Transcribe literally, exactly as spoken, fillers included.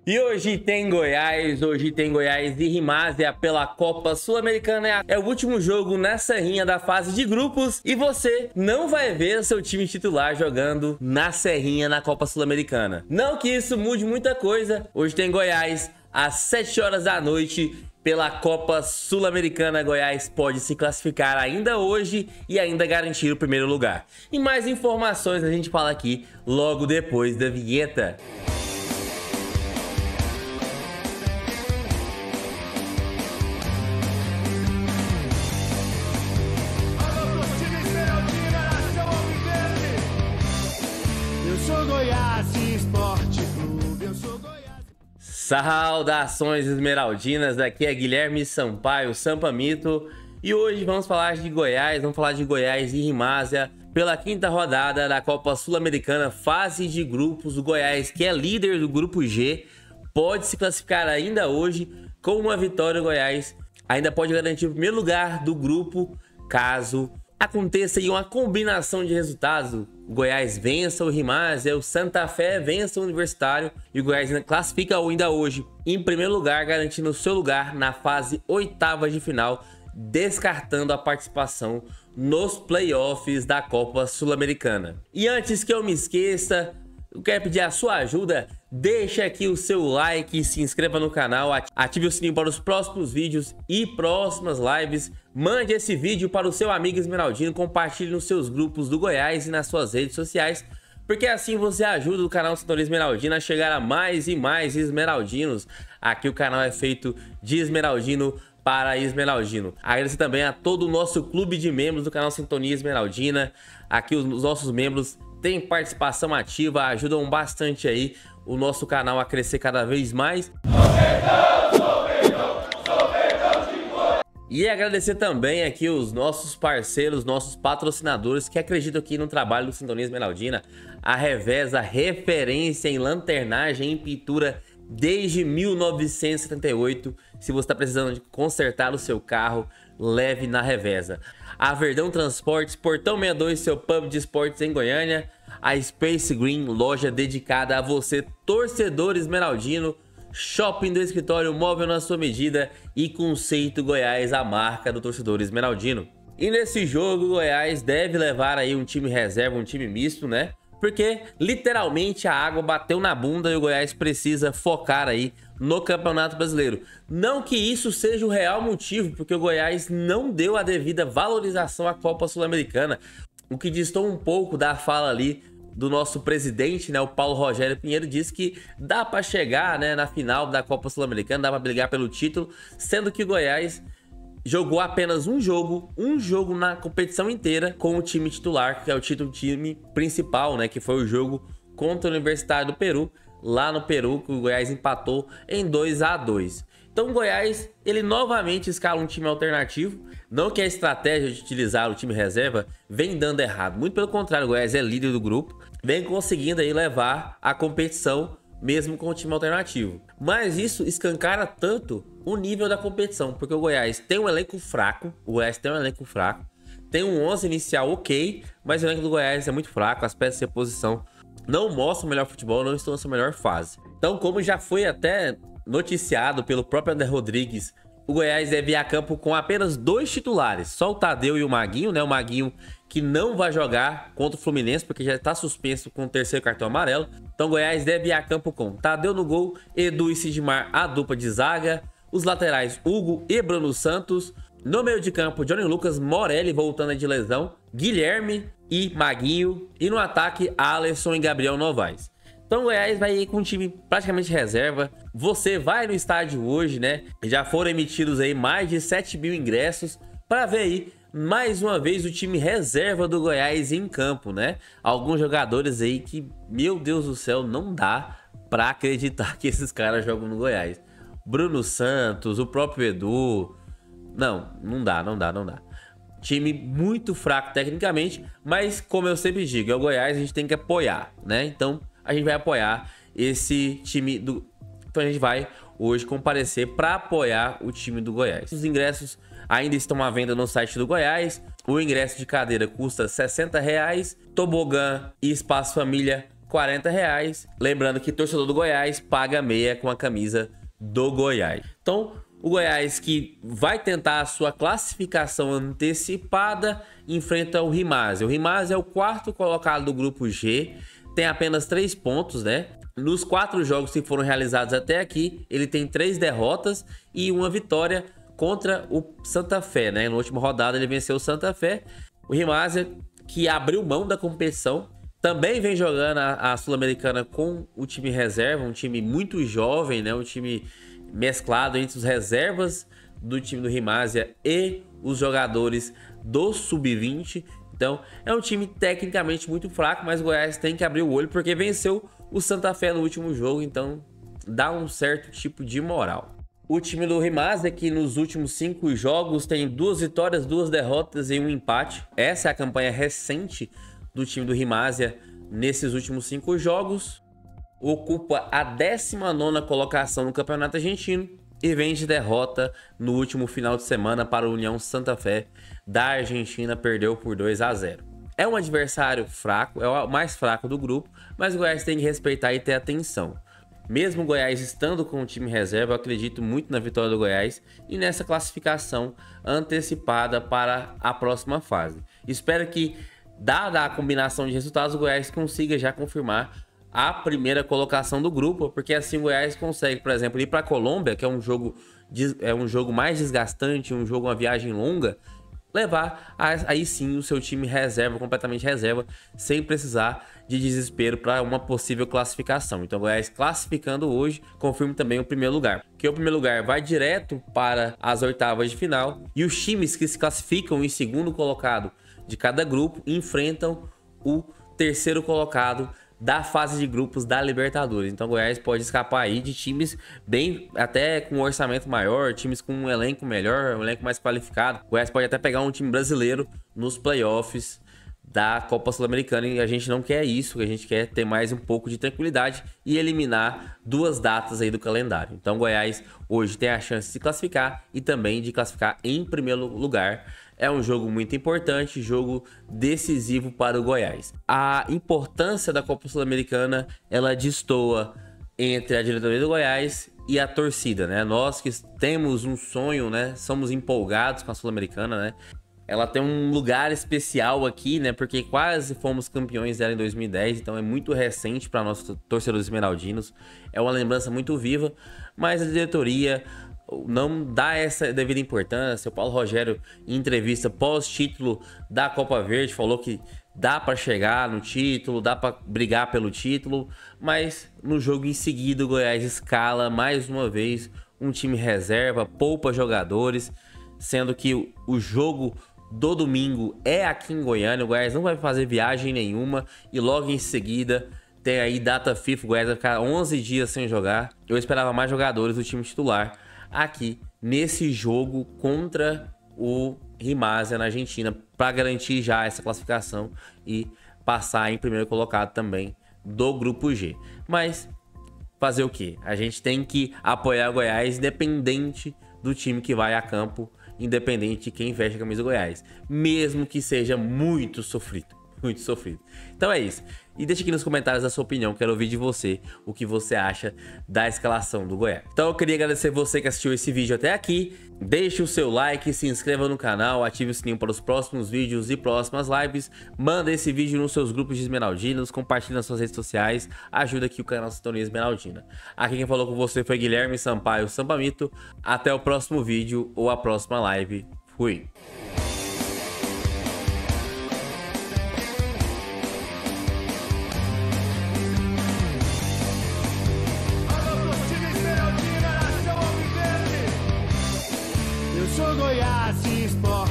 E hoje tem Goiás, hoje tem Goiás e Rimásia pela Copa Sul-Americana. É o último jogo na Serrinha da fase de grupos e você não vai ver seu time titular jogando na Serrinha na Copa Sul-Americana. Não que isso mude muita coisa, hoje tem Goiás às sete horas da noite pela Copa Sul-Americana. Goiás pode se classificar ainda hoje e ainda garantir o primeiro lugar. E mais informações a gente fala aqui logo depois da vinheta. Saudações esmeraldinas, daqui é Guilherme Sampaio, Sampa Mito, e hoje vamos falar de Goiás, vamos falar de Goiás e Rimásia pela quinta rodada da Copa Sul-Americana, fase de grupos. O Goiás, que é líder do grupo G, pode se classificar ainda hoje. Com uma vitória, o Goiás ainda pode garantir o primeiro lugar do grupo, caso aconteça aí uma combinação de resultados. O Goiás vença o Rimásia, o Santa Fé vença o Universitário e o Goiás ainda classifica ainda hoje em primeiro lugar, garantindo o seu lugar na fase oitava de final, descartando a participação nos playoffs da Copa Sul-Americana. E antes que eu me esqueça, eu quero pedir a sua ajuda. Deixa aqui o seu like, se inscreva no canal, ative o sininho para os próximos vídeos e próximas lives. Mande esse vídeo para o seu amigo esmeraldino, compartilhe nos seus grupos do Goiás e nas suas redes sociais, porque assim você ajuda o canal Sintonia Esmeraldina a chegar a mais e mais esmeraldinos. Aqui o canal é feito de esmeraldino para esmeraldino. Agradecer também a todo o nosso clube de membros do canal Sintonia Esmeraldina. Aqui os nossos membros têm participação ativa, ajudam bastante aí o nosso canal a crescer cada vez mais. E agradecer também aqui os nossos parceiros, nossos patrocinadores que acreditam aqui no trabalho do Sintonia Esmeraldina. A Reveza, referência em lanternagem e pintura desde mil novecentos e setenta e oito. Se você está precisando de consertar o seu carro, leve na Reveza. A Verdão Transportes, Portão sessenta e dois, seu pub de esportes em Goiânia. A Space Green, loja dedicada a você, torcedor esmeraldino. Shopping do escritório, móvel na sua medida, e Conceito Goiás, a marca do torcedor esmeraldino. E nesse jogo o Goiás deve levar aí um time reserva, um time misto, né? Porque literalmente a água bateu na bunda e o Goiás precisa focar aí no Campeonato Brasileiro. Não que isso seja o real motivo, porque o Goiás não deu a devida valorização à Copa Sul-Americana, o que distou um pouco da fala ali do nosso presidente, né, o Paulo Rogério Pinheiro. Disse que dá para chegar, né, na final da Copa Sul-Americana, dá para brigar pelo título, sendo que o Goiás jogou apenas um jogo, um jogo na competição inteira com o time titular, que é o título time principal, né, que foi o jogo contra o Universitário do Peru, lá no Peru, que o Goiás empatou em dois a dois. Então o Goiás, ele novamente escala um time alternativo. Não que a estratégia de utilizar o time reserva vem dando errado, muito pelo contrário, o Goiás é líder do grupo, vem conseguindo aí levar a competição mesmo com o time alternativo. Mas isso escancara tanto o nível da competição, porque o Goiás tem um elenco fraco, o Goiás tem um elenco fraco, tem um onze inicial ok, mas o elenco do Goiás é muito fraco, as peças de reposição não mostram o melhor futebol, não estão na sua melhor fase. Então, como já foi até noticiado pelo próprio André Rodrigues, o Goiás deve ir a campo com apenas dois titulares, só o Tadeu e o Maguinho, né? O Maguinho que não vai jogar contra o Fluminense porque já está suspenso com o terceiro cartão amarelo. Então o Goiás deve ir a campo com Tadeu no gol, Edu e Sidmar, a dupla de zaga, os laterais Hugo e Bruno Santos, no meio de campo Johnny Lucas, Morelli voltando de lesão, Guilherme e Maguinho, e no ataque Alisson e Gabriel Novaes. Então o Goiás vai ir com um time praticamente reserva. Você vai no estádio hoje, né? Já foram emitidos aí mais de sete mil ingressos para ver aí mais uma vez o time reserva do Goiás em campo, né? Alguns jogadores aí que, meu Deus do céu, não dá para acreditar que esses caras jogam no Goiás. Bruno Santos, o próprio Edu. Não, não dá, não dá, não dá. Time muito fraco tecnicamente, mas como eu sempre digo, é o Goiás, a gente tem que apoiar, né? Então a gente vai apoiar esse time do... Então a gente vai hoje comparecer para apoiar o time do Goiás. Os ingressos ainda estão à venda no site do Goiás. O ingresso de cadeira custa sessenta reais. Tobogã e espaço família quarenta reais. Lembrando que torcedor do Goiás paga meia com a camisa do Goiás. Então, o Goiás, que vai tentar a sua classificação antecipada, enfrenta o Rimásia. O Rimásia é o quarto colocado do grupo G, tem apenas três pontos, né? Nos quatro jogos que foram realizados até aqui, ele tem três derrotas e uma vitória contra o Santa Fé, né? Na última rodada ele venceu o Santa Fé. O Rimásia, que abriu mão da competição, também vem jogando a, a Sul-Americana com o time reserva, um time muito jovem, né? Um time mesclado entre os reservas do time do Rimásia e os jogadores do sub vinte. Então, é um time tecnicamente muito fraco, mas o Goiás tem que abrir o olho porque venceu o Santa Fé no último jogo, então dá um certo tipo de moral. O time do Rimásia, que nos últimos cinco jogos tem duas vitórias, duas derrotas e um empate. Essa é a campanha recente do time do Rimásia nesses últimos cinco jogos. Ocupa a décima nona colocação no Campeonato Argentino e vem de derrota no último final de semana para o União Santa Fé da Argentina, perdeu por dois a zero. É um adversário fraco, é o mais fraco do grupo, mas o Goiás tem que respeitar e ter atenção. Mesmo o Goiás estando com o time reserva, eu acredito muito na vitória do Goiás e nessa classificação antecipada para a próxima fase. Espero que, dada a combinação de resultados, o Goiás consiga já confirmar a primeira colocação do grupo, porque assim o Goiás consegue, por exemplo, ir para a Colômbia, que é um jogo, é um jogo mais desgastante, um jogo, uma viagem longa, levar aí sim o seu time reserva, completamente reserva, sem precisar de desespero para uma possível classificação. Então o Goiás classificando hoje, confirma também o primeiro lugar, porque o primeiro lugar vai direto para as oitavas de final e os times que se classificam em segundo colocado de cada grupo enfrentam o terceiro colocado da fase de grupos da Libertadores. Então o Goiás pode escapar aí de times bem, até com um orçamento maior, times com um elenco melhor, um elenco mais qualificado. O Goiás pode até pegar um time brasileiro nos playoffs da Copa Sul-Americana e a gente não quer isso, a gente quer ter mais um pouco de tranquilidade e eliminar duas datas aí do calendário. Então o Goiás hoje tem a chance de se classificar e também de classificar em primeiro lugar. É um jogo muito importante, jogo decisivo para o Goiás. A importância da Copa Sul-Americana, ela destoa entre a diretoria do Goiás e a torcida, né? Nós que temos um sonho, né? Somos empolgados com a Sul-Americana, né? Ela tem um lugar especial aqui, né? Porque quase fomos campeões dela em dois mil e dez, então é muito recente para nós torcedores esmeraldinos. É uma lembrança muito viva, mas a diretoria não dá essa devida importância. O Paulo Rogério, em entrevista pós-título da Copa Verde, falou que dá para chegar no título, dá para brigar pelo título, mas no jogo em seguida o Goiás escala mais uma vez um time reserva, poupa jogadores, sendo que o jogo do domingo é aqui em Goiânia. O Goiás não vai fazer viagem nenhuma e logo em seguida tem aí data FIFA, o Goiás vai ficar onze dias sem jogar. Eu esperava mais jogadores do time titular aqui nesse jogo contra o Rimásia na Argentina, para garantir já essa classificação e passar em primeiro colocado também do grupo G. Mas fazer o que? A gente tem que apoiar o Goiás independente do time que vai a campo, independente de quem veste a camisa do Goiás, mesmo que seja muito sofrido. Muito sofrido. Então é isso. E deixa aqui nos comentários a sua opinião. Quero ouvir de você o que você acha da escalação do Goiás. Então eu queria agradecer você que assistiu esse vídeo até aqui. Deixe o seu like, se inscreva no canal, ative o sininho para os próximos vídeos e próximas lives. Manda esse vídeo nos seus grupos de esmeraldinos, compartilhe nas suas redes sociais. Ajuda aqui o canal Sintonia Esmeraldina. Aqui quem falou com você foi Guilherme Sampaio Sampamito. Até o próximo vídeo ou a próxima live. Fui! Goiás Esporte.